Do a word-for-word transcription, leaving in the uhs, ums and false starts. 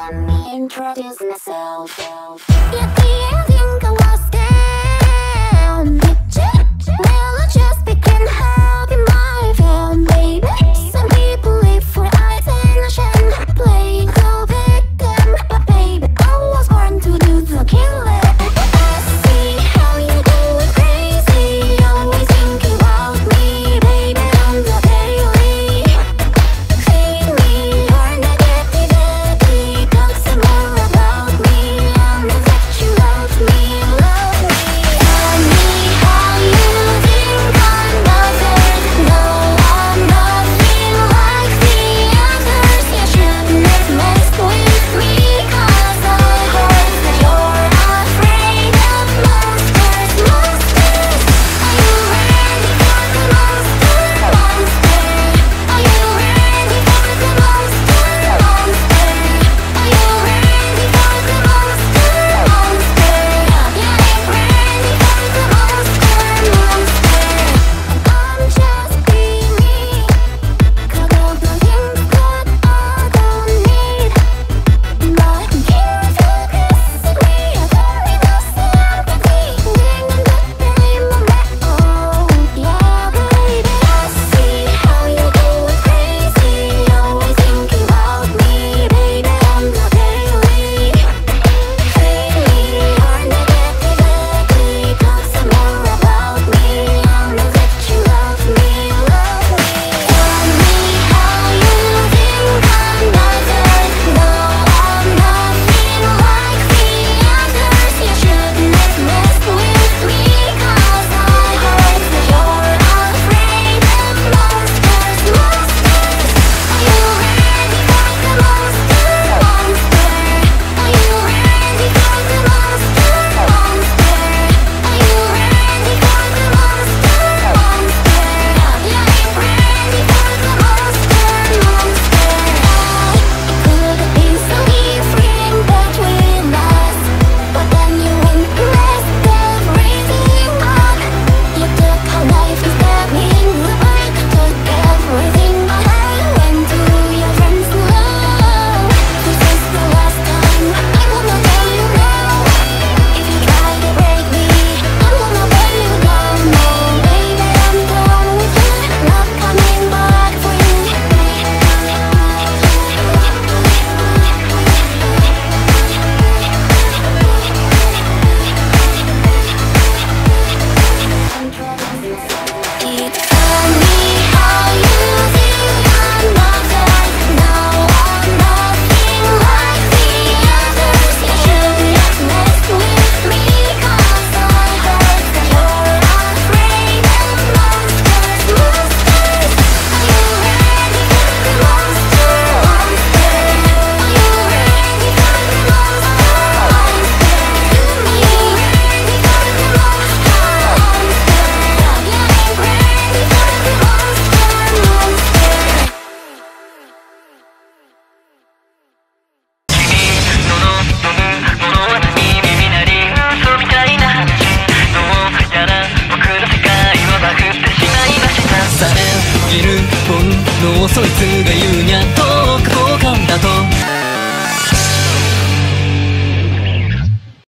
let me introduce myself. At the ending, I was down. Now I just begin having my fun, baby. Some people live for attention, playing the victim, but baby, I was born to do the killing. I see how you do it crazy, always thinking about me, baby, on the daily. Feed me your negativity, talk some more about me, I know that you love me, love me. Tell me how you think I'm bothered. No, I'm nothing like the others. You shouldn't have messed with me, 'cause I heard that you're afraid of monsters, monsters. Are you ready for the monster, monster? Are you ready for the monster, monster? Are you ready for the monster, monster? Yeah, I'm ready for the monster, monster. I'm just being me, got all the things that I don't need, but here to kiss me, I don't need no sympathy. Ding and ding in my oh, yeah, baby. I see how you do it crazy, always thinking about me, baby, on the daily. Feed me your negativity, talk some more about me, I know that you love me, love me. Tell me how you think I'm bothered. No, I'm nothing like the others. You shouldn't have messed with me, 'cause I heard that you're afraid of monsters, monsters. Are you ready for the monster, monster? Are you ready for the monster, monster? Are you ready for the monster, monster? Yeah, I'm ready for the monster, monster. It could have been so different between us, but then you went and messed everything up. You took our life and stabbed me in the back, took everything I had, went to your friends alone. This is the last time, I will not let you go. If you try to break me, I will not let you go. No, baby, I'm done with you, not coming back for you. Tell me how you think I'm bothered. No, I'm nothing like the others. You shouldn't have messed with me, 'cause I heard that you're afraid of monsters, monsters. Are you ready for the monster, monster? Are you ready for the monster, monster? Are you ready for the monster, monster? Yeah, I'm ready for the monster, monster. の望むものは何耳鳴り嘘みたいな話どうやら僕の世界はバグってしまいました。さえぎる本能そいつが